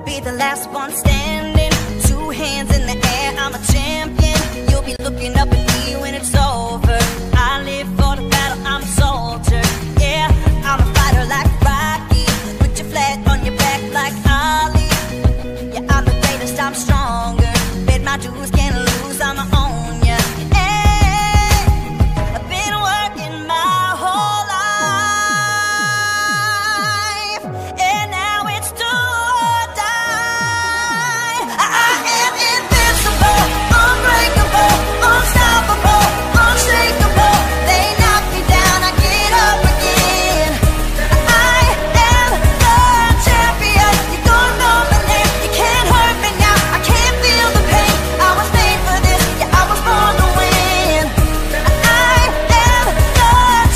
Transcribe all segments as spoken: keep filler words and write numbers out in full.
be the last one standing. Two hands in the air, I'm a champion. You'll be looking up at me when it's over. I live for the battle, I'm a soldier. Yeah, I'm a fighter like Rocky. Put your flag on your back like Ali. Yeah, I'm the greatest, I'm stronger. Bet my dues, can't lose, I'ma own ya. Hey, I've been working my whole life, and now it's do or die. I, I am invincible, unbreakable, unstoppable, unshakable. They knock me down, I get up again. I am the champion. You don't know my name, you can't hurt me now. I can't feel the pain. I was made for this, yeah, I was born to win. I am the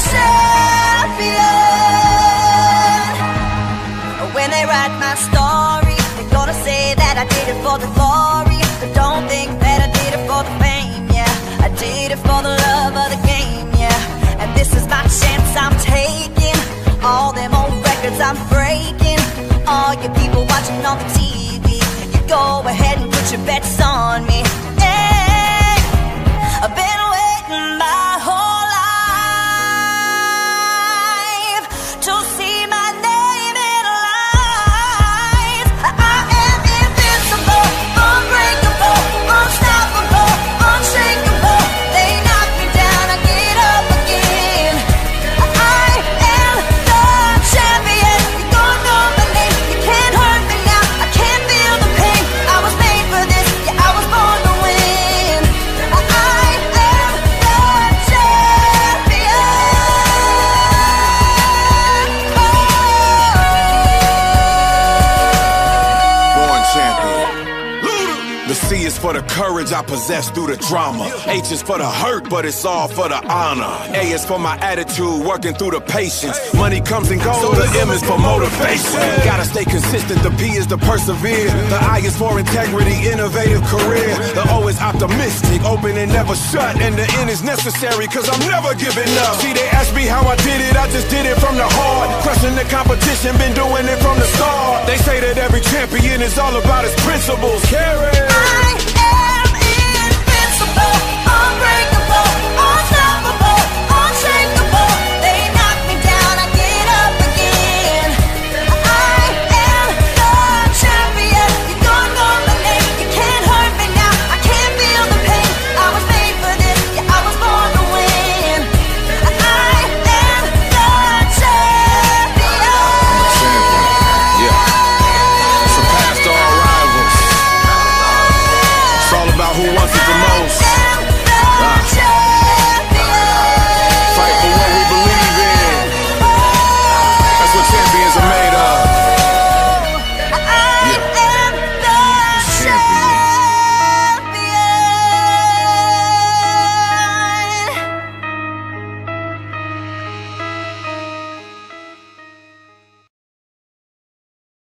champion. When they write my story, they're gonna say that I did it for the glory. But don't think that I did it for the fame, yeah. I did it for the love of the game, yeah. And this is my chance I'm taking. All them old records I'm breaking. All you people watching on the T V, you go ahead and put your bets on me. Hey, I've been waiting my whole life to see my name in lights. I am invincible, unbreakable, unstoppable, unshakable. They knock me down, I get up again. I am the champion. You don't know my name, you can't hurt me now. I can't feel the pain. I was made for this, yeah, I was born to win. I am the champion. Born champion. The C is for the courage I possess through the drama. H is for the hurt, but it's all for the honor. A is for my attitude, working through the patience. Money comes and goes, so the M is for motivation. Gotta stay consistent, the P is to persevere. The I is for integrity, innovative career. The O is optimistic, open and never shut. And the N is necessary, cause I'm never giving up. See, they ask me how I did it, I just did it from the heart. Crushing the competition, been doing it from the start. They say that every champion is all about his principles. Carry. I